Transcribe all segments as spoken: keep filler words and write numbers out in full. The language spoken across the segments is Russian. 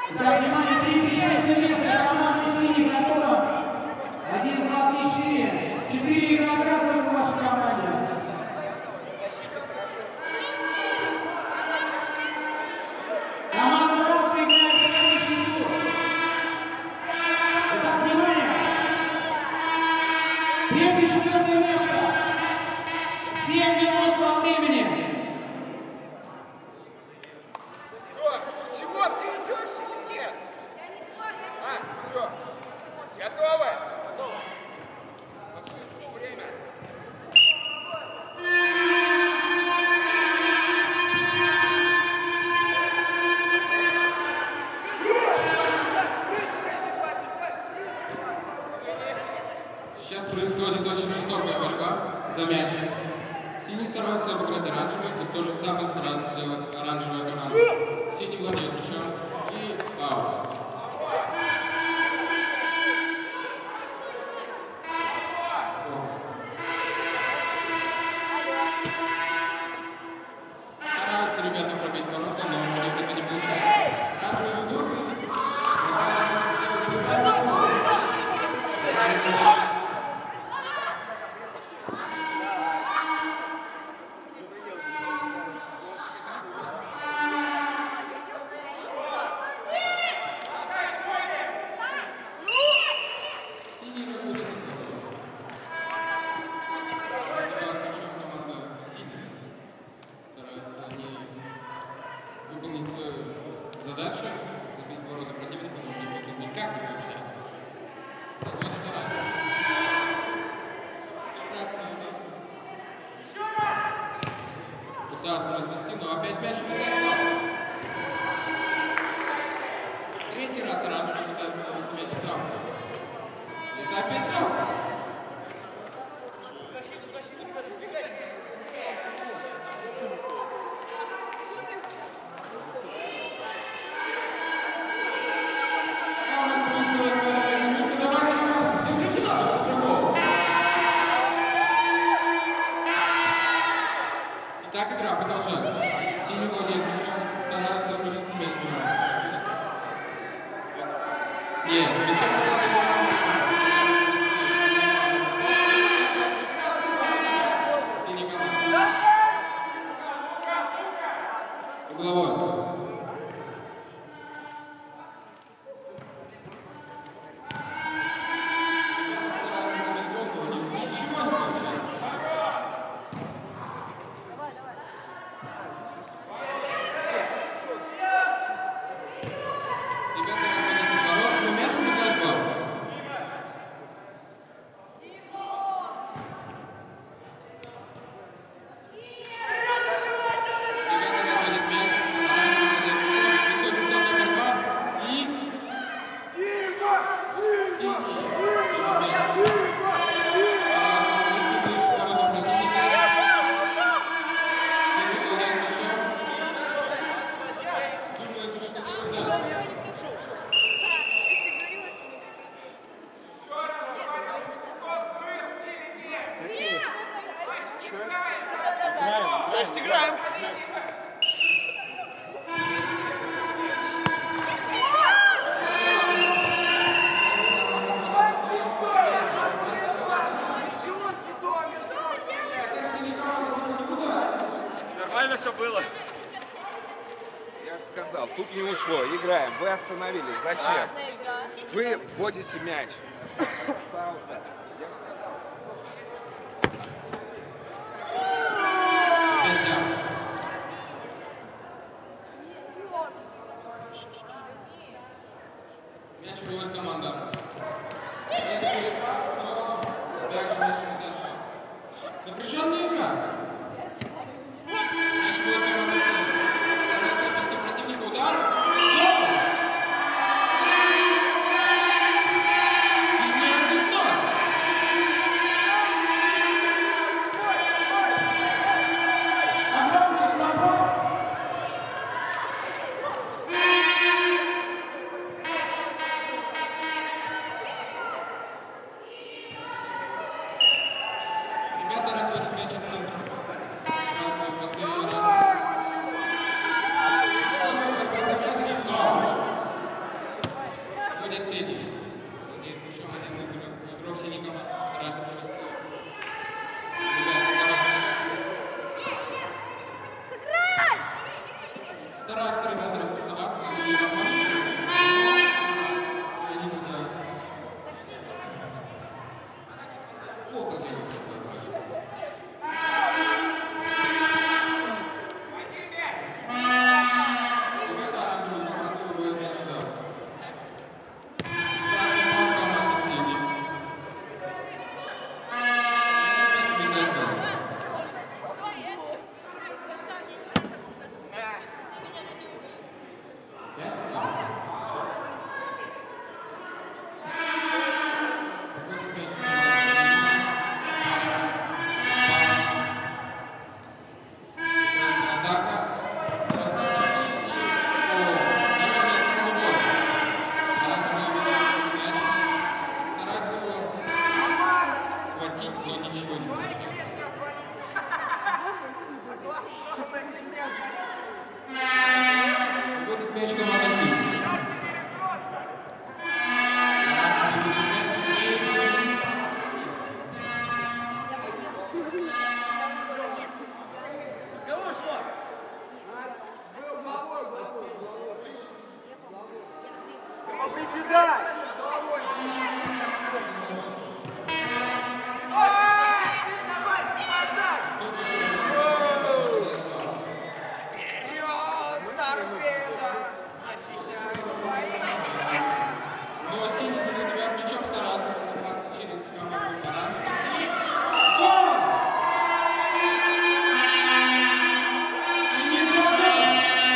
Да, внимание, тридцать шесть место, команда синих готова. Один, два, три, четыре. Четыре игрока только в вашей команде. Команда Рок играет в следующий тур. Итак, внимание. Третье, четвертое место. Семь минут по времени. Чего ты идешь? Нет. А, все. Готовы? Готовы. Время. Сейчас происходит очень жестокая борьба за мяч. Синий старается обыграть оранжевый, и то же самое старается сделать оранжевая команда. Синий владеет мячом и аут. Стараются ребята пробить ворота, но у них это не получается. Оранжевый ведут и... задача забить ворота противника, но у них это никак не получается. Разводит оранжевый. Прекрасная удача. Еще раз! Пытаются развести, но опять мяч не. Третий раз оранжевый пытается развести мяч в аут. Это опять аут. Так игра продолжается. Синий владеет мячом, старается провести мяч в него. Нет, мячом складывает. Синий команда. Угловой. Значит, играем. Нормально все было. Я же сказал, тут не ушло. Играем. Вы остановились. Зачем? Вы вводите мяч. Мяч выводит команда. Это перепад, но дальше мяч не. Напряженная игра. Мяч выводит команда синий. Старается обвести противника. Удар. Синий один ноль. Погромче слабо. Стараются ребята распасоваться. И они туда плохо делают. Ребята оранжевые контролируют мяч сюда. Красный пас команды синий. Приседай! Но синий забивает мячом, старается пробиваться через команду оранжевый. Синий гол!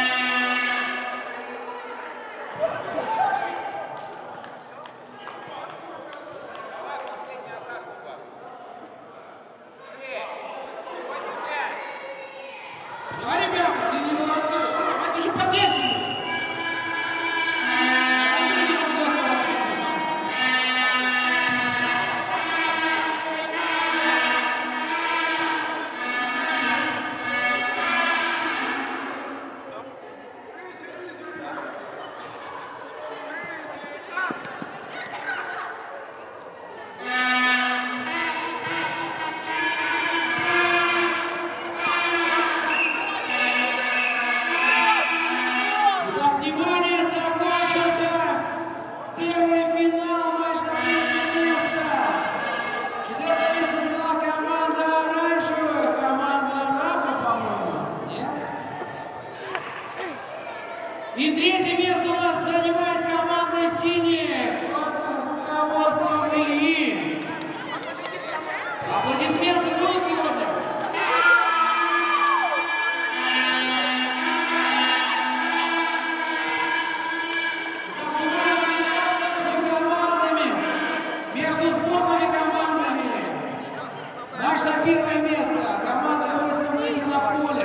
Давай, ребята, синие молодцы! Давайте же поддержим! Внимание, закончился первый финал матча на третье место. Четвертое место заняла команда оранжевая, команда Рафа, по-моему, нет? И третье место у нас занимает команда синяя под руководством Ильи. Аплодисменты будут сегодня? Между сборными командами. Наш за первое место. Команда просит выйти на поле.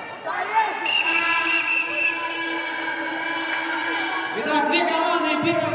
Итак, две команды. Первая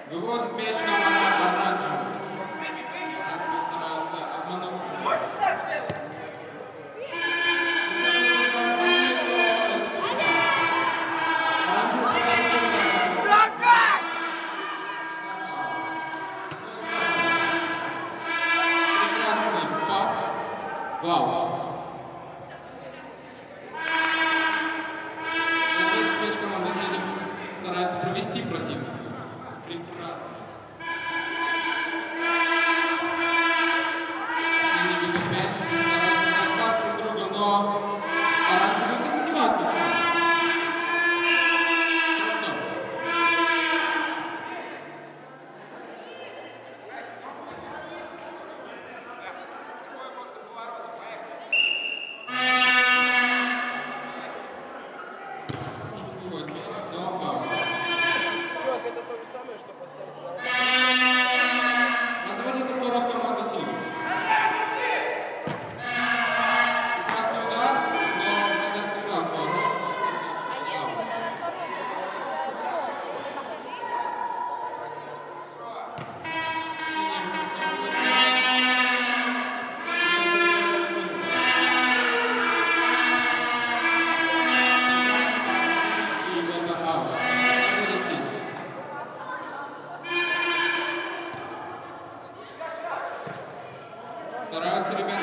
Выводит мяч команда оранжевый. Оранжевый старается обмануть. Прекрасный пас. Вау. Выводит мяч команда синих. Старается провести противника. Прекрасно. Синий бегает мяч, старается дать пас друг другу, но оранжевый забивает мяч. Разводит от ворот команда синих. Прекрасный удар, но вратарь сыграл свой роль. Синий расписывается. И это аут. Разводит синий. Стараются ребята.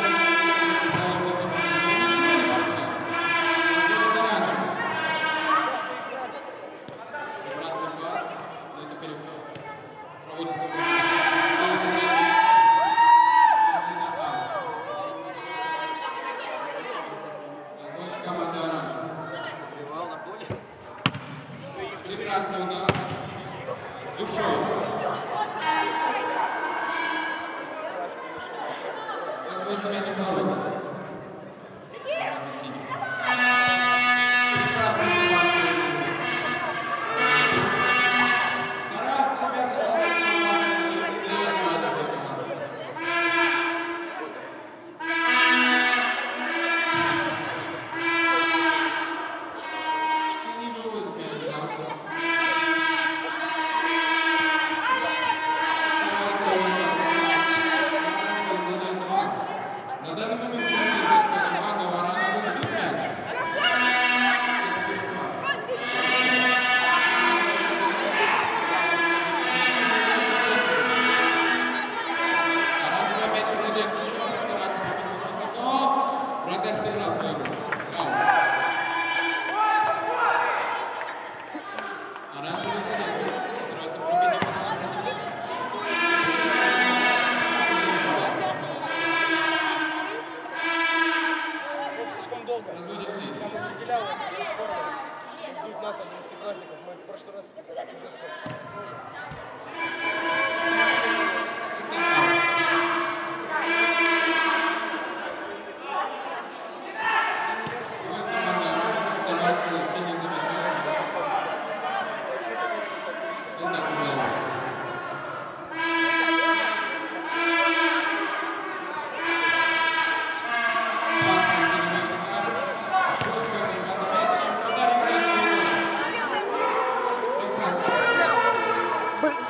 Прекрасный пас, но это переход. Проводится в разводит команда оранжевая. Прекрасный удар. Душой. Разводится мяч в ворот. Прекрасный пас. Стараются ребята сюда сорваться и передавать свою команду. Синий выводит мяч за ворот. Стараются на данный момент синяя команда у оранжевых без мяча. Оранжевый опять владеет мячом, старается победить, но вратарь сыграл свою роль. Оранжевый владеет мячом, старается победить. Долго. Разводит синий. Там учителя ждут нас, одиннадцатиклассников. Мы в прошлый раз уже сколько. Старается синий забивать. Это куда? Блин.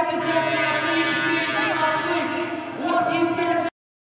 обязательно